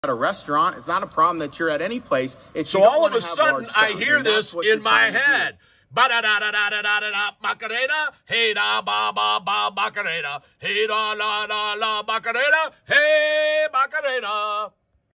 at a restaurant. It's not a problem that you're at any place. So all of a sudden, I hear this in my head. Ba-da-da-da-da-da-da-da, Macarena, hey da ba ba ba Macarena, hey da la la la Macarena, hey Macarena.